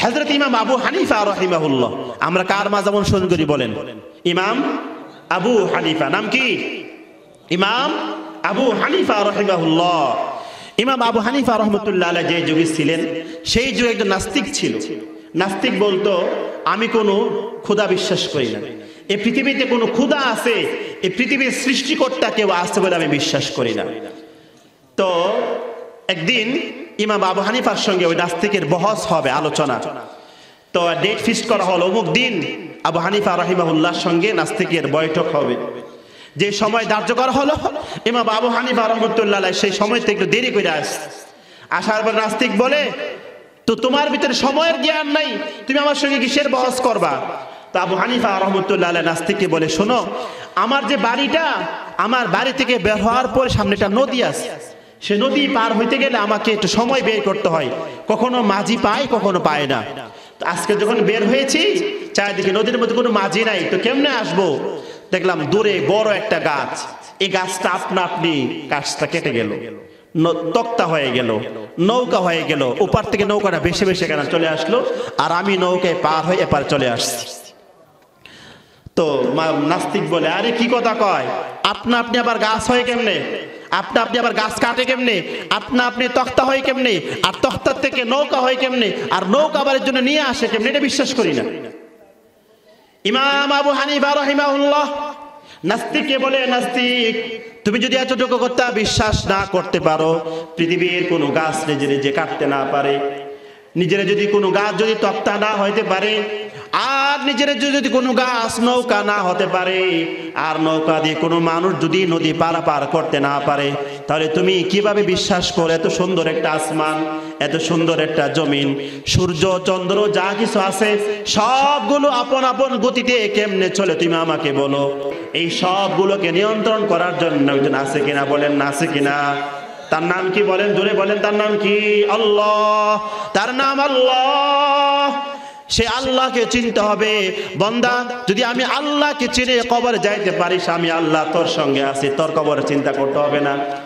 হযরত ইমাম আবু হানিফা রাহিমাহুল্লাহ, আমরা কার মাযহাব অনুসরণ করি বলেন? ইমাম আবু হানিফা। নাম কি? ইমাম আবু হানিফা রাহিমাহুল্লাহ। ইমাম আবু হানিফা রহমতুল্লাহ আলাইহি যে যুগে ছিলেন, সেই যুগে একজন নাস্তিক ছিল। নাস্তিক বলতো, আমি কোনো খোদা বিশ্বাস করি না, এই পৃথিবীতে কোনো খোদা আছে, এই পৃথিবীর সৃষ্টিকর্তা কেউ আছে বলে আমি বিশ্বাস করি না। তো একদিন ইমাম আবু হানিফার সঙ্গে ওই নাস্তিকের বহস হবে, আলোচনা। তো ডেট ফিক্সড করা হলো, অমুক দিন আবু হানিফা রাহিমাহুল্লাহর সঙ্গে নাস্তিকের বৈঠক হবে। যে সময় ধার্য করা হলো, ইমাম আবু হানিফা রহমতুল্লাহ আলাইহি সেই সময় থেকে একটু দেরি করে আসার পর নাস্তিক বলে, তো তোমার ভিতরে সময়ের জ্ঞান নাই, তুমি আমার সঙ্গে কিসের বহস করবা? তো আবু হানিফা রহমতুল্লাহ আলাইহি নাস্তিককে বলে, শোনো, আমার যে বাড়িটা, আমার বাড়ি থেকে বের হওয়ার পরে সামনে একটা নদী আছে, সে নদী পার হইতে গেলে আমাকে একটু সময় বের করতে হয়, কখনো মাঝি পায় কখনো পায় না। তো আজকে যখন বের হয়েছি, চারিদিকে নদীর মধ্যে কোনো মাঝি নাই, তো কেমনে আসবো? দেখলাম দূরে বড় একটা গাছ, এই গাছটা আপনা আপনি গাছটা কেটে গেল, তক্তা হয়ে গেল, নৌকা হয়ে গেল, ওপার থেকে নৌকাটা ভেসে ভেসে এখানে চলে আসলো, আর আমি নৌকায় পার হয়ে এপার চলে আসছি। তো নাস্তিক বলে, আরে কি কথা কয়, আপনা আপনি আবার গাছ হয় কেমনে, আপনা আপনি আবার গাছ কাটে কেমনে, আপনা আপনি তক্তা হয় কেমনে, আর তক্তার থেকে নৌকা হয় কেমনে, আর নৌকা আবার এর জন্য নিয়ে আসে কেমনে, এটা বিশ্বাস করি না। ইমাম আবু হানিফা রাহিমাহুল্লাহ নাস্তিককে বলে, নাস্তিক, তুমি যদি এতটুকু কথা বিশ্বাস না করতে পারো, পৃথিবীর কোনো গাছ নিজে নিজে কাটতে না পারে, নিজের যদি কোনো গাছ যদি তক্তা না হইতে পারে, আর নিজের যদি কোনো গাছ নৌকা না হতে পারে, আর নৌকা দিয়ে কোনো মানুষ যদি নদী পারাপার করতে না পারে, তাহলে তুমি কিভাবে বিশ্বাস করো এত সুন্দর একটা আসমান, এত সুন্দর একটা জমিন, সূর্য চন্দ্র যা কিছু আছে সবগুলো আপন আপন গতিতে কেমনে চলে তুমি আমাকে বলো। এই সবগুলোকে নিয়ন্ত্রণ করার জন্য একজন আছে কিনা বলেন, না আছে কিনা? তার নাম কি বলেন, জোরে বলেন, তার নাম কি? আল্লাহ। তার নাম আল্লাহ। সে আল্লাহকে চিনতে হবে। বান্দা, যদি আমি আল্লাহকে চিনে কবরে যাইতে পারিস, আমি আল্লাহ তোর সঙ্গে আছি, তোর কবরে চিন্তা করতে হবে না।